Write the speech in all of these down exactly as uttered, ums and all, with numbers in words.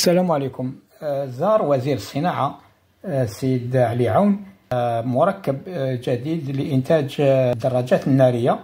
السلام عليكم. زار وزير الصناعة السيد علي عون مركب جديد لإنتاج الدراجات النارية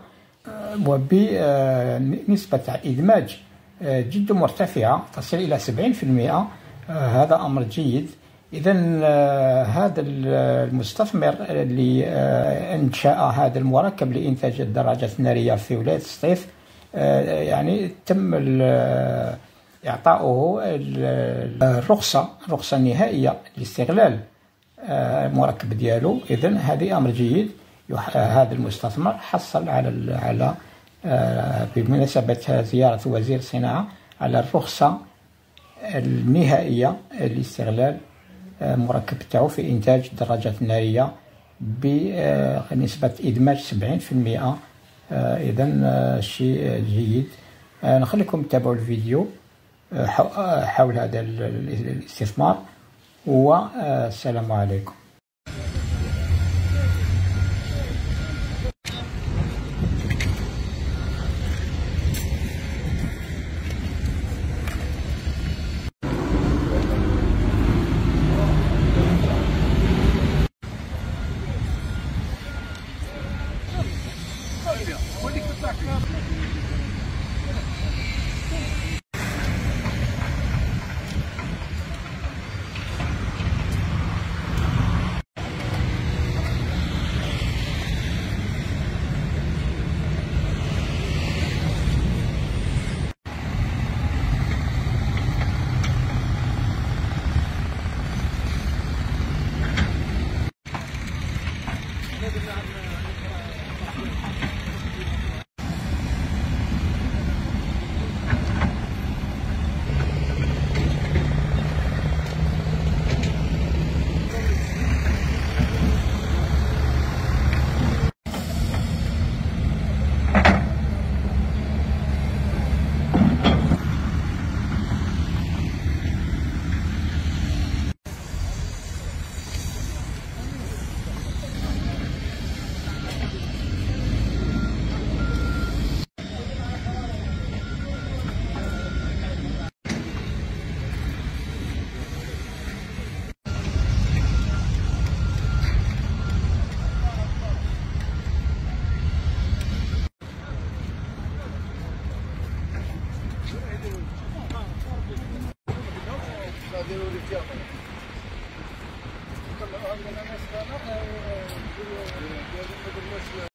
وبنسبة إدماج جد مرتفعة تصل إلى سبعين بالمئة. هذا أمر جيد. إذا هذا المستثمر اللي أنشأ هذا المركب لإنتاج الدراجات النارية في ولاية سطيف يعني تم إعطاؤه الرخصة الرخصة النهائية لاستغلال المركب ديالو. إذن هذا أمر جيد. هذا المستثمر حصل على على بمناسبة زيارة وزير الصناعة على الرخصة النهائية لاستغلال المركب تاعو في إنتاج الدراجات النارية بنسبة إدماج سبعين بالمئة. إذن شيء جيد. نخليكم تتابعوا الفيديو حول هذا الاستثمار، والسلام عليكم. What do you